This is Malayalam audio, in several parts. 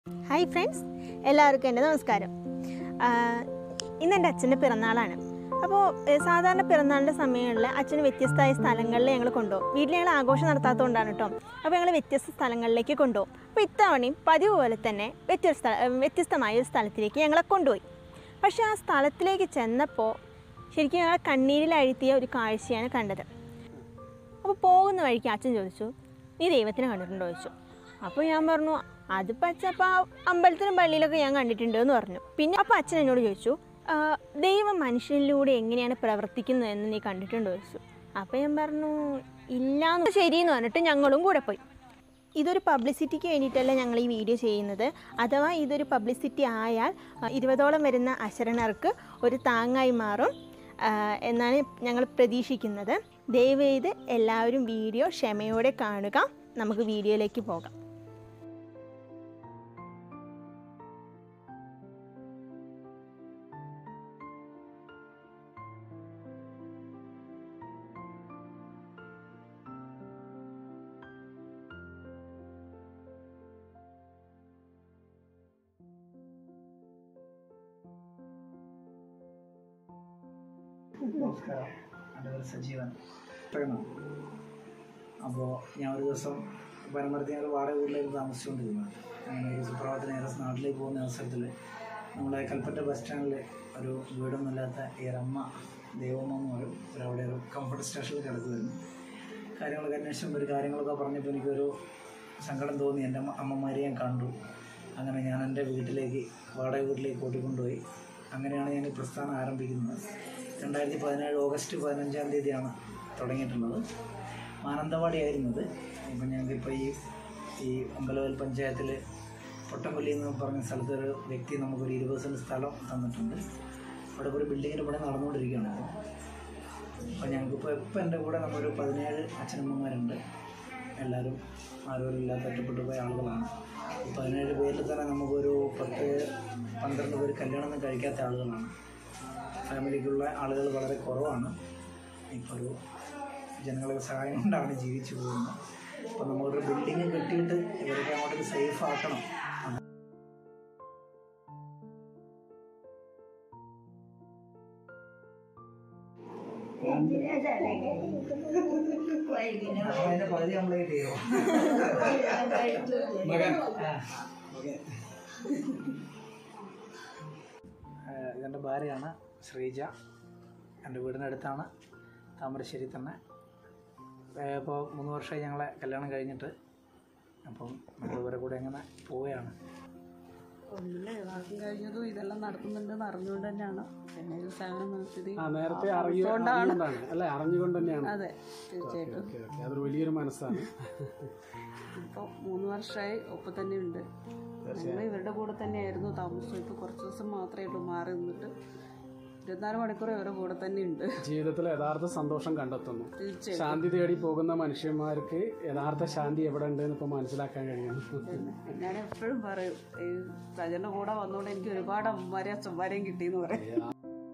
ഹായ് ഫ്രണ്ട്സ്, എല്ലാവർക്കും എൻ്റെ നമസ്കാരം. ഇന്ന് എൻ്റെ അച്ഛൻ്റെ പിറന്നാളാണ്. അപ്പോൾ സാധാരണ പിറന്നാളിൻ്റെ സമയങ്ങളിൽ അച്ഛന് വ്യത്യസ്തമായ സ്ഥലങ്ങളിൽ ഞങ്ങൾ കൊണ്ടുപോകും. വീട്ടിൽ ഞങ്ങൾ ആഘോഷം നടത്താത്തതുകൊണ്ടാണ് കേട്ടോ. അപ്പോൾ ഞങ്ങൾ വ്യത്യസ്ത സ്ഥലങ്ങളിലേക്ക് കൊണ്ടുപോകും. അപ്പോൾ ഇത്തവണയും പതിവ് പോലെ തന്നെ വ്യത്യസ്തമായ ഒരു സ്ഥലത്തിലേക്ക് ഞങ്ങളെ കൊണ്ടുപോയി. പക്ഷേ ആ സ്ഥലത്തിലേക്ക് ചെന്നപ്പോൾ ശരിക്കും ഞങ്ങളെ കണ്ണീരിലഴുത്തിയ ഒരു കാഴ്ചയാണ് കണ്ടത്. അപ്പോൾ പോകുന്ന വഴിക്ക് അച്ഛൻ ചോദിച്ചു, നീ ദൈവത്തിനെ കണ്ടിട്ടുണ്ടോ ചോദിച്ചു. അപ്പോൾ ഞാൻ പറഞ്ഞു, അതിപ്പോൾ അച്ഛപ്പോൾ ആ അമ്പലത്തിലും പള്ളിയിലൊക്കെ ഞാൻ കണ്ടിട്ടുണ്ട് എന്ന് പറഞ്ഞു. പിന്നെ അപ്പോൾ അച്ഛൻ എന്നോട് ചോദിച്ചു, ദൈവം മനുഷ്യനിലൂടെ എങ്ങനെയാണ് പ്രവർത്തിക്കുന്നതെന്ന് നീ കണ്ടിട്ടുണ്ടോ ചോദിച്ചു. അപ്പോൾ ഞാൻ പറഞ്ഞു, ഇല്ലയെന്ന്. ശരിയെന്ന് പറഞ്ഞിട്ട് ഞങ്ങളും കൂടെ പോയി. ഇതൊരു പബ്ലിസിറ്റിക്ക് വേണ്ടിയിട്ടല്ല ഞങ്ങൾ ഈ വീഡിയോ ചെയ്യുന്നത്. അഥവാ ഇതൊരു പബ്ലിസിറ്റി ആയാൽ 20ഓളം വരുന്ന അശരണർക്ക് ഒരു താങ്ങായി മാറും എന്നാണ് ഞങ്ങൾ പ്രതീക്ഷിക്കുന്നത്. ദയവേത് എല്ലാവരും വീഡിയോ ക്ഷമയോടെ കാണുക. നമുക്ക് വീഡിയോയിലേക്ക് പോകാം. നമസ്കാരം, എൻ്റെ പേര് സജീവൻ. അപ്പോൾ ഞാൻ ഒരു ദിവസം പരമർത്തി ഞങ്ങൾ വാടക വീട്ടിലേക്ക് താമസിച്ചുകൊണ്ടിരുന്നു. അങ്ങനെ ഒരു സുപ്രഭാതത്തിന് നേരെ നാട്ടിലേക്ക് പോകുന്ന അവസരത്തിൽ നമ്മുടെ കൽപ്പറ്റ ബസ് സ്റ്റാൻഡിൽ ഒരു വീടൊന്നുമില്ലാത്ത ഈ ഒരമ്മ ദൈവമ്മ എന്ന് പറയും, അവിടെ ഒരു കംഫർട്ട് സ്റ്റേഷനിൽ കിടക്കുമായിരുന്നു. കാര്യങ്ങളൊക്കെ അന്വേഷിച്ചും ഒരു കാര്യങ്ങളൊക്കെ പറഞ്ഞപ്പോൾ എനിക്കൊരു സങ്കടം തോന്നി. എൻ്റെ അമ്മമാരെ ഞാൻ കണ്ടു. അങ്ങനെ ഞാൻ എൻ്റെ വീട്ടിലേക്ക് വാടക വീട്ടിലേക്ക് കൂട്ടിക്കൊണ്ടുപോയി. അങ്ങനെയാണ് ഞാൻ ഈ പ്രസ്ഥാനം ആരംഭിക്കുന്നത്. 2017 ഓഗസ്റ്റ് 15-ാം തീയതിയാണ് തുടങ്ങിയിട്ടുള്ളത്. മാനന്തവാടി ആയിരുന്നത്. ഇപ്പം ഞങ്ങൾക്കിപ്പോൾ ഈ അമ്പലവയൽ പഞ്ചായത്തിൽ പൊട്ടംകൊല്ലി എന്ന് പറഞ്ഞ സ്ഥലത്തൊരു വ്യക്തി നമുക്കൊരു 20 സെൻറ്റ് സ്ഥലം തന്നിട്ടുണ്ട്. അവിടെ ഒരു ബിൽഡിങ്ങിൻ്റെ പണി നടന്നുകൊണ്ടിരിക്കുകയാണ്. അപ്പോൾ ഞങ്ങൾക്കിപ്പോൾ എൻ്റെ കൂടെ നമ്മളൊരു 17 അച്ഛനമ്മമാരുണ്ട്. എല്ലാവരും ആരോഗ്യമില്ലാത്ത ഒറ്റപ്പെട്ടു പോയ ആളുകളാണ്. ഈ 17 പേരിൽ തന്നെ നമുക്കൊരു 10-12 പേര് കല്യാണം കഴിക്കാത്ത ആളുകളാണ്. ഫാമിലിക്കുള്ള ആളുകൾ വളരെ കുറവാണ്. ഇപ്പോൾ ഒരു ജനങ്ങളുടെ സഹായം കൊണ്ടാണ് ജീവിച്ചു പോകുന്നത്. അപ്പോൾ നമ്മളൊരു ബിൽഡിങ് കെട്ടിയിട്ട് ഇവരൊക്കെ അങ്ങോട്ടൊരു സേഫ് ആക്കണം. അതിൻ്റെ പകുതി കംപ്ലീറ്റ് ചെയ്യുമോ? ഇതെൻ്റെ ഭാര്യയാണ് ശ്രീജ. എൻ്റെ വീടിനടുത്താണ്, താമരശ്ശേരി തന്നെ. ഇപ്പോൾ 3 വർഷമായി ഞങ്ങളെ കല്യാണം കഴിഞ്ഞിട്ട്. അപ്പം നമ്മൾ ഇവരെ കൂടെ എങ്ങനെ പോവുകയാണ്. വിവാഹം കഴിഞ്ഞതും ഇതെല്ലാം നടത്തുന്നുണ്ടെന്ന് അറിഞ്ഞുകൊണ്ട് തന്നെയാണ്. പിന്നെ ഒരു സേവനം നിർത്തി നേരത്തെ അറിഞ്ഞുകൊണ്ട് തന്നെയാണ്. അതെ, തീർച്ചയായിട്ടും അതൊരു വലിയൊരു മനസ്സാണ്. ഇപ്പോൾ 3 വർഷമായി ഒപ്പം തന്നെ ഉണ്ട്. ഞങ്ങൾ ഇവരുടെ കൂടെ തന്നെയായിരുന്നു താമസം. ഇപ്പോൾ കുറച്ച് ദിവസം മാത്രമേ ഉള്ളൂ മാറി നിന്നിട്ട്. 24 മണിക്കൂർ ഇവരുടെ കൂടെ തന്നെ ഉണ്ട്. ജീവിതത്തിൽ യഥാർത്ഥ സന്തോഷം കണ്ടെത്തുന്നു. ശാന്തി തേടി പോകുന്ന മനുഷ്യന്മാർക്ക് യഥാർത്ഥ ശാന്തി എവിടെ ഉണ്ടെന്ന് ഇപ്പോൾ മനസ്സിലാക്കാൻ കഴിയുന്നു. ഞാൻ എപ്പോഴും പറയും, ഈ സജന്റെ കൂടെ വന്നുകൊണ്ട് എനിക്ക് ഒരുപാട് അമ്മമാരെയും അച്ഛന്മാരെയും കിട്ടിയെന്ന് പറയും.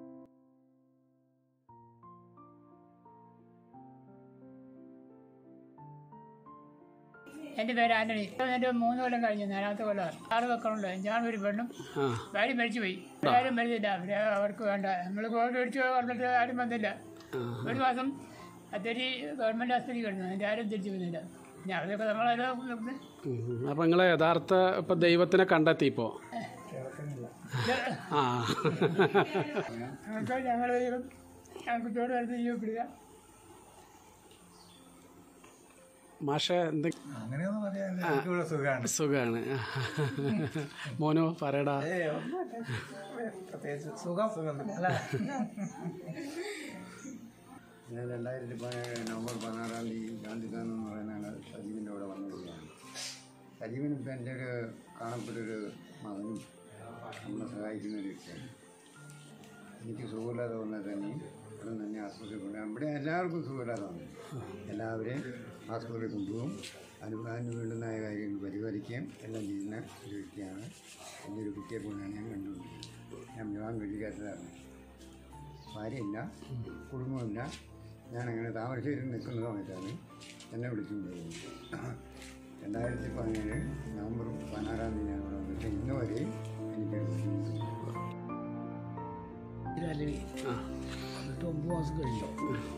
എൻ്റെ പേര് ആന്റണി. എൻ്റെ 3 കൊല്ലം കഴിഞ്ഞു, 4ാമത്തെ കൊല്ലമാണ്. 6 മക്കളുണ്ട്. ഞാൻ ഒരു പെണ്ണും. ഭാര്യ മരിച്ചു പോയി. ആരും മരിച്ചില്ല. അവർക്ക് വേണ്ട. നമ്മൾ കോവിഡ് മേടിച്ചു പറഞ്ഞിട്ട് ആരും വന്നില്ല. ഒരു മാസം അത്തേരി ഗവൺമെൻറ് ആസ്പത്രി കിടന്നു. അതിൻ്റെ ആരും തിരിച്ചു വന്നില്ല. ഞാൻ അതൊക്കെ നമ്മളെല്ലാം. അപ്പം നിങ്ങൾ യഥാർത്ഥ ഇപ്പം ദൈവത്തിനെ കണ്ടെത്തി ഇപ്പോൾ? ഞങ്ങൾക്ക് ചോറ് എടുത്ത് ജീവിപ്പിടുക. മാഷ സുഖാണ്. മോനോ പറയടാ. പ്രത്യേകിച്ച് സുഖം അല്ല. ഞാൻ 2017 നവംബർ 16-ാം തീയതി ഗാന്ധിദാൻ എന്ന് പറയുന്ന സജീവിൻ്റെ കൂടെ വന്നിരിക്കുകയാണ്. സജീവിന് ഇപ്പം എൻ്റെ ഒരു കാണപ്പെട്ടൊരു മകനും നമ്മളെ സഹായിക്കുന്ന ഒരു വ്യക്തിയാണ്. എനിക്ക് സുഖമില്ലാതെ വന്നാൽ തന്നെയും ഇവിടെ തന്നെ ആശുപത്രിയിൽ കൊണ്ടുപോകാം. ഇവിടെ എല്ലാവർക്കും സുഖമില്ലാതെ വന്നു. എല്ലാവരെയും ആശുപത്രിയിൽ കൊണ്ടുപോകും. അതിന് വേണ്ടുന്ന കാര്യങ്ങൾ പരിപാലിക്കുകയും എല്ലാം ചെയ്യുന്ന ഒരു വ്യക്തിയാണ്. എൻ്റെ ഒരു കുട്ടിയെ പോലെയാണ് ഞാൻ കണ്ടുകൊണ്ടിരിക്കുന്നത്. ഞാൻ വിവാഹം കഴിക്കാത്തതാണ്. ഭാര്യയില്ല, കുടുംബമില്ല. ഞാനങ്ങനെ താമരശ്ശേരിയിൽ നിൽക്കുന്ന സമയത്താണ് എന്നെ വിളിച്ചുകൊണ്ടുപോകുന്നത്. 2017 നവംബർ 16-ാം തീയതി ഞാൻ ഇവിടെ വന്നിട്ട് ഇന്ന് വരെ എനിക്കൊരു എന്നിട്ട് 9 മാസം കഴിഞ്ഞു.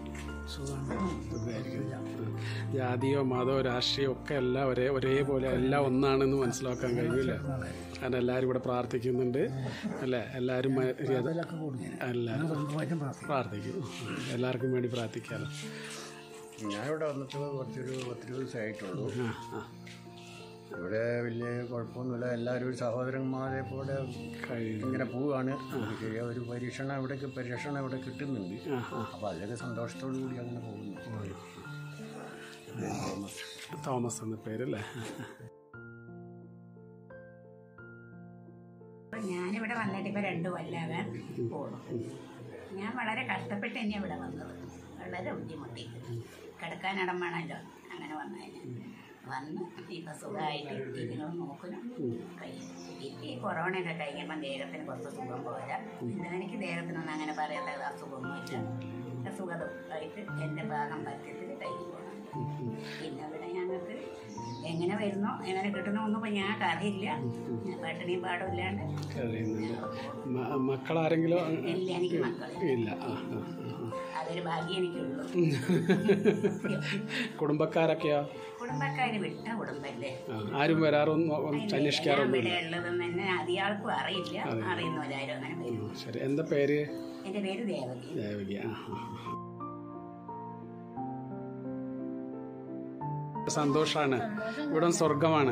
ജാതിയോ മതമോ രാഷ്ട്രീയമോ ഒക്കെ എല്ലാം ഒരേപോലെ എല്ലാം ഒന്നാണെന്ന് മനസ്സിലാക്കാൻ കഴിയില്ല. കാരണം എല്ലാവരും ഇവിടെ പ്രാർത്ഥിക്കുന്നുണ്ട് അല്ലേ? എല്ലാവരും പ്രാർത്ഥിക്കും. എല്ലാവർക്കും വേണ്ടി പ്രാർത്ഥിക്കാമല്ലോ. ഞാനിവിടെ വന്നിട്ട് കുറച്ചൊരു 10 ദിവസമായിട്ടുള്ളൂ. ഇവിടെ വലിയ കുഴപ്പമൊന്നുമില്ല. എല്ലാവരും ഒരു സഹോദരന്മാരെ പോലെ ഇങ്ങനെ പോവുകയാണ്. ഒരു പരീക്ഷണം ഇവിടെ കിട്ടുന്നുണ്ട്. അപ്പോൾ അതിലൊക്കെ സന്തോഷത്തോടു കൂടി അങ്ങനെ പോകുന്നു. തോമസ് എന്ന പേരല്ലേ? ഞാനിവിടെ വന്നിട്ട് ഇപ്പോൾ 2 കൊല്ലാകാൻ പോകുന്നു. ഞാൻ വളരെ കഷ്ടപ്പെട്ട് തന്നെ ഇവിടെ വന്നത്. വളരെ ബുദ്ധിമുട്ടി കിടക്കാൻ ഇടം വേണമല്ലോ. അങ്ങനെ വന്ന് ഇപ്പം സുഖമായിട്ട് ഇതിനെ നോക്കുന്നു കഴിയും. ഇപ്പം ഈ കൊറോണയൊക്കെ കഴിക്കുമ്പം ദേഹത്തിന് കുറച്ച് സുഖം പോരാ. എനിക്ക് ദേഹത്തിനൊന്നും അങ്ങനെ പറയാത്ത അസുഖമൊന്നുമില്ല. സുഖമായിട്ട് എൻ്റെ ഭാഗം പറ്റത്തിൽ കഴിഞ്ഞു പോകണം. പിന്നെ ഇവിടെ ഞങ്ങൾക്ക് എങ്ങനെ വരുന്നോ എങ്ങനെ കിട്ടുന്നോ ഒന്നും ഇപ്പം ഞങ്ങൾക്ക് അറിയില്ല. പട്ടിണിയും പാടുമില്ലാണ്ട്. മക്കളാരെങ്കിലും ഇല്ല, എനിക്ക് മക്കളില്ല. അതൊരു ഭാഗ്യം എനിക്കുള്ളൂ. കുടുംബക്കാരൊക്കെയോ? കുടുംബക്കാര് വിട്ട കുടുംബല്ലേ. ആരും വരാറൊന്നും അന്വേഷിക്കാറൊന്നും ഇവിടെ ഉള്ളതെന്ന് തന്നെ അധികാർക്കും അറിയില്ല. അറിയുന്നവരാരും അങ്ങനെ വരും. ശരി. എന്താ പേര്? എൻ്റെ പേര് ദേവകി. ദേവകി. സന്തോഷാണ്. ഇവിടെ സ്വർഗമാണ്.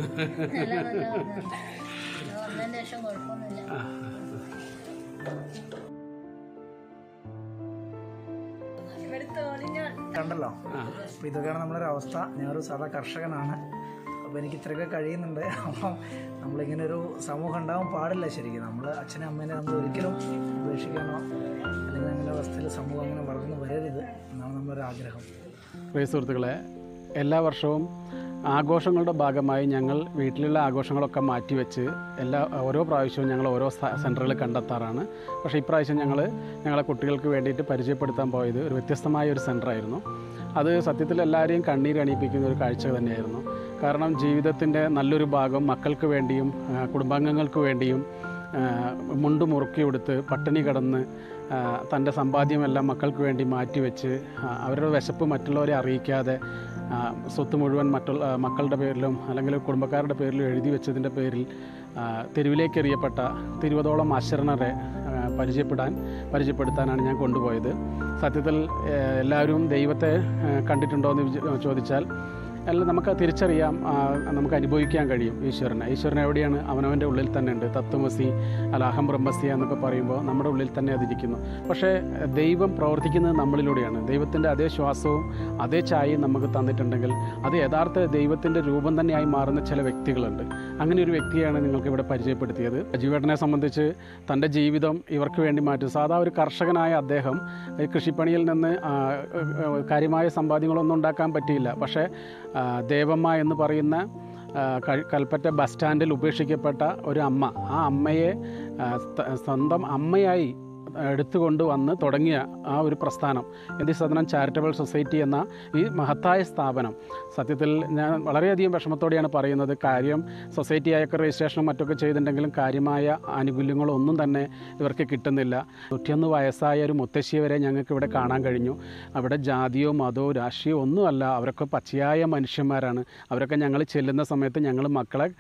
കണ്ടല്ലോ. അപ്പം ഇതൊക്കെയാണ് നമ്മളൊരു അവസ്ഥ. ഞാനൊരു സാധാ കർഷകനാണ്. അപ്പോൾ എനിക്ക് ഇത്രയൊക്കെ കഴിയുന്നുണ്ട്. അപ്പം നമ്മളിങ്ങനെ ഒരു സമൂഹം ഉണ്ടാവാൻ പാടില്ല. ശരിക്കും നമ്മൾ അച്ഛനെ അമ്മേനെ നമ്മൾ ഒരിക്കലും ഉപേക്ഷിക്കാനോ അല്ലെങ്കിൽ അങ്ങനെ അവസ്ഥയിൽ സമൂഹം അങ്ങനെ വളർന്നു വരരുത് എന്നാണ് നമ്മളൊരു ആഗ്രഹം. പ്രിയ സുഹൃത്തുക്കളെ, എല്ലാ വർഷവും ആഘോഷങ്ങളുടെ ഭാഗമായി ഞങ്ങൾ വീട്ടിലുള്ള ആഘോഷങ്ങളൊക്കെ മാറ്റിവെച്ച് ഓരോ പ്രാവശ്യവും ഞങ്ങൾ ഓരോ സെൻറ്ററുകൾ കണ്ടെത്താറാണ്. പക്ഷേ ഇപ്രാവശ്യം ഞങ്ങളെ കുട്ടികൾക്ക് വേണ്ടിയിട്ട് പരിചയപ്പെടുത്താൻ പോയത് ഒരു വ്യത്യസ്തമായ ഒരു സെൻറ്ററായിരുന്നു. അത് സത്യത്തിൽ എല്ലാവരെയും കണ്ണീരണിയിപ്പിക്കുന്ന ഒരു കാഴ്ച തന്നെയായിരുന്നു. കാരണം ജീവിതത്തിൻ്റെ നല്ലൊരു ഭാഗം മക്കൾക്ക് വേണ്ടിയും കുടുംബാംഗങ്ങൾക്ക് വേണ്ടിയും മുണ്ട് മുറുക്കി കൊടുത്ത് പട്ടിണി കിടന്ന് തൻ്റെ സമ്പാദ്യമെല്ലാം മക്കൾക്ക് വേണ്ടി മാറ്റിവെച്ച് അവരുടെ വിശപ്പ് മറ്റുള്ളവരെ അറിയിക്കാതെ സ്വത്ത് മുഴുവൻ മക്കളുടെ പേരിലും അല്ലെങ്കിൽ കുടുംബക്കാരുടെ പേരിലും എഴുതി വെച്ചതിൻ്റെ പേരിൽ തെരുവിലേക്ക് എറിയപ്പെട്ട 20ഓളം അശരണരെ പരിചയപ്പെടുത്താനാണ് ഞാൻ കൊണ്ടുപോയത്. സത്യത്തിൽ എല്ലാവരും ദൈവത്തെ കണ്ടിട്ടുണ്ടോ എന്ന് ചോദിച്ചാൽ എല്ലാം നമുക്ക് തിരിച്ചറിയാം, നമുക്ക് അനുഭവിക്കാൻ കഴിയും ഈശ്വരൻ എവിടെയാണ്? അവനവൻ്റെ ഉള്ളിൽ തന്നെ ഉണ്ട്. തത്വമസി അഹം ബ്രഹ്മസ്യ എന്നൊക്കെ പറയുമ്പോൾ നമ്മുടെ ഉള്ളിൽ തന്നെ അതിരിക്കുന്നു. പക്ഷേ ദൈവം പ്രവർത്തിക്കുന്നത് നമ്മളിലൂടെയാണ്. ദൈവത്തിൻ്റെ അതേ ശ്വാസവും അതേ ചായയും നമുക്ക് തന്നിട്ടുണ്ടെങ്കിൽ അത് യഥാർത്ഥ ദൈവത്തിൻ്റെ രൂപം തന്നെയായി മാറുന്ന ചില വ്യക്തികളുണ്ട്. അങ്ങനെ ഒരു വ്യക്തിയാണ് നിങ്ങൾക്ക് ഇവിടെ പരിചയപ്പെടുത്തിയത്. അജീവേട്ടനെ സംബന്ധിച്ച് തൻ്റെ ജീവിതം ഇവർക്ക് വേണ്ടി മാറ്റി. സാധാ ഒരു കർഷകനായ അദ്ദേഹം കൃഷിപ്പണിയിൽ നിന്ന് കാര്യമായ സമ്പാദ്യങ്ങളൊന്നും ഉണ്ടാക്കാൻ പറ്റിയില്ല. പക്ഷേ ദേവമ്മ എന്ന് പറയുന്ന കൽപ്പറ്റ ബസ് സ്റ്റാൻഡിൽ ഉപേക്ഷിക്കപ്പെട്ട ഒരു അമ്മ, ആ അമ്മയെ സ്വന്തം അമ്മയായി എടുത്തുകൊണ്ട് വന്ന് തുടങ്ങിയ ആ ഒരു പ്രസ്ഥാനം സദനം ചാരിറ്റബിൾ സൊസൈറ്റി എന്ന ഈ മഹത്തായ സ്ഥാപനം സത്യത്തിൽ ഞാൻ വളരെയധികം വിഷമത്തോടെയാണ് പറയുന്നത്. കാര്യം സൊസൈറ്റിയായൊക്കെ രജിസ്ട്രേഷനും മറ്റൊക്കെ ചെയ്തിട്ടുണ്ടെങ്കിലും കാര്യമായ ആനുകൂല്യങ്ങളൊന്നും തന്നെ ഇവർക്ക് കിട്ടുന്നില്ല. 91 വയസ്സായ ഒരു മുത്തശ്ശിയെ വരെ ഞങ്ങൾക്ക് ഇവിടെ കാണാൻ കഴിഞ്ഞു. അവിടെ ജാതിയോ മതമോ രാഷ്ട്രീയമോ ഒന്നുമല്ല, അവരൊക്കെ പച്ചയായ മനുഷ്യന്മാരാണ്. അവരൊക്കെ ഞങ്ങൾ ചെല്ലുന്ന സമയത്ത് ഞങ്ങളെ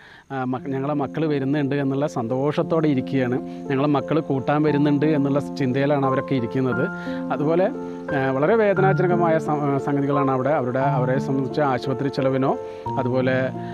മക്കൾ വരുന്നുണ്ട് എന്നുള്ള സന്തോഷത്തോടെ ഇരിക്കുകയാണ്. ഞങ്ങളെ മക്കൾ കൂട്ടാൻ വരുന്നുണ്ട് എന്നുള്ള ചിന്തയിലാണ് അവരൊക്കെ ഇരിക്കുന്നത്. അതുപോലെ വളരെ വേദനാജനകമായ സംഗതികളാണ് അവരെ സംബന്ധിച്ച് ആശുപത്രി ചെലവിനോ അതുപോലെ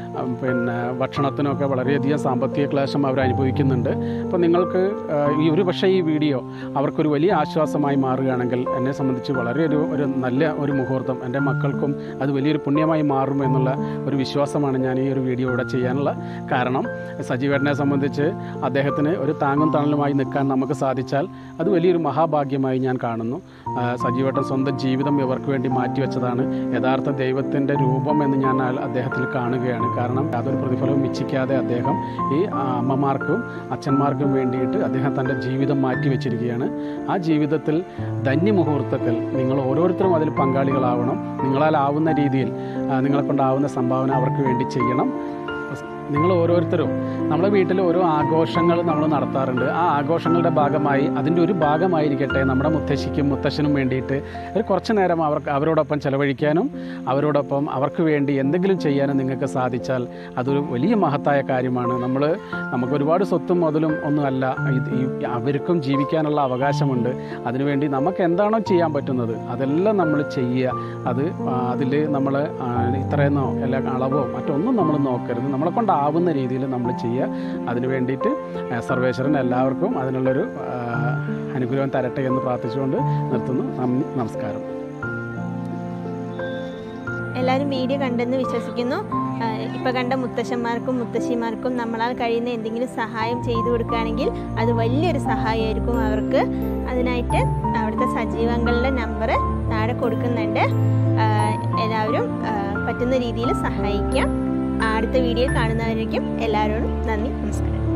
ഭക്ഷണത്തിനോ ഒക്കെ വളരെയധികം സാമ്പത്തിക ക്ലേശം അവർ അനുഭവിക്കുന്നുണ്ട്. അപ്പോൾ നിങ്ങൾക്ക് പക്ഷേ ഈ വീഡിയോ അവർക്കൊരു വലിയ ആശ്വാസമായി മാറുകയാണെങ്കിൽ എന്നെ സംബന്ധിച്ച് വളരെ ഒരു നല്ല ഒരു മുഹൂർത്തം, എൻ്റെ മക്കൾക്കും അത് വലിയൊരു പുണ്യമായി മാറും എന്നുള്ള ഒരു വിശ്വാസമാണ് ഞാൻ ഈ ഒരു വീഡിയോ ഇവിടെ ചെയ്യാനുള്ള കാരണം. സജീവേട്ടനെ സംബന്ധിച്ച് അദ്ദേഹത്തിന് ഒരു താങ്ങും തണലുമായി നിൽക്കാൻ നമുക്ക് സാധിച്ചാൽ അത് വലിയൊരു മഹാഭാഗ്യമായി ഞാൻ കാണുന്നു. സജീവേട്ടൻ സ്വന്തം ജീവിതം ഇവർക്ക് വേണ്ടി മാറ്റിവെച്ചതാണ് യഥാർത്ഥ ദൈവത്തിൻ്റെ രൂപം എന്ന് ഞാൻ അദ്ദേഹത്തിൽ കാണുകയാണ്. കാരണം യാതൊരു പ്രതിഫലവും ഇച്ഛിക്കാതെ അദ്ദേഹം ഈ അമ്മമാർക്കും അച്ഛന്മാർക്കും വേണ്ടിയിട്ട് അദ്ദേഹം തൻ്റെ ജീവിതം മാറ്റി വെച്ചിരിക്കുകയാണ്. ആ ജീവിതത്തിൽ ധന്യമുഹൂർത്തത്തിൽ നിങ്ങൾ ഓരോരുത്തരും അതിൽ പങ്കാളികളാവണം. നിങ്ങളാൽ ആവുന്ന രീതിയിൽ നിങ്ങളെ കൊണ്ടാവുന്ന സംഭാവന അവർക്ക് വേണ്ടി ചെയ്യണം. നിങ്ങൾ ഓരോരുത്തരും നമ്മുടെ വീട്ടിൽ ഓരോ ആഘോഷങ്ങൾ നമ്മൾ നടത്താറുണ്ട്. ആ ആഘോഷങ്ങളുടെ ഭാഗമായി അതിൻ്റെ ഒരു ഭാഗമായിരിക്കട്ടെ നമ്മുടെ മുത്തശ്ശിക്കും മുത്തശ്ശനും വേണ്ടിയിട്ട് ഒരു കുറച്ച് നേരം അവരോടൊപ്പം ചെലവഴിക്കാനും അവരോടൊപ്പം അവർക്ക് വേണ്ടി എന്തെങ്കിലും ചെയ്യാനും നിങ്ങൾക്ക് സാധിച്ചാൽ അതൊരു വലിയ മഹത്തായ കാര്യമാണ്. നമുക്ക് ഒരുപാട് സ്വത്തും മുതലും ഒന്നുമല്ല, അവർക്കും ജീവിക്കാനുള്ള അവകാശമുണ്ട്. അതിനുവേണ്ടി നമുക്ക് എന്താണോ ചെയ്യാൻ പറ്റുന്നത് അതെല്ലാം നമ്മൾ ചെയ്യുക. അതിൽ നമ്മൾ ഇത്രയെന്നോ എല്ലാ അളവോ മറ്റൊന്നും നമ്മൾ നോക്കരുത്. നമ്മളെ കൊണ്ടാവുന്ന രീതിയിൽ നമ്മൾ ചെയ്യുക. അതിനു വേണ്ടിയിട്ട് സർവേശ്വരൻ എല്ലാവർക്കും അതിനുള്ളൊരു അനുഗ്രഹം തരട്ടെ എന്ന് പ്രാർത്ഥിച്ചുകൊണ്ട് നിർത്തുന്നു. നന്ദി, നമസ്കാരം. എല്ലാവരും വീഡിയോ കണ്ടെന്ന് വിശ്വസിക്കുന്നു. ഇപ്പോൾ കണ്ട മുത്തശ്ശന്മാർക്കും മുത്തശ്ശിമാർക്കും നമ്മളാൽ കഴിയുന്ന എന്തെങ്കിലും സഹായം ചെയ്തു കൊടുക്കുകയാണെങ്കിൽ അത് വലിയൊരു സഹായമായിരിക്കും അവർക്ക്. അതിനായിട്ട് അവിടുത്തെ സജീവങ്ങളുടെ നമ്പർ താഴെ കൊടുക്കുന്നുണ്ട്. എല്ലാവരും പറ്റുന്ന രീതിയിൽ സഹായിക്കാം. അടുത്ത വീഡിയോ കാണുന്നവരേക്കും എല്ലാവരോടും നന്ദി, നമസ്കാരം.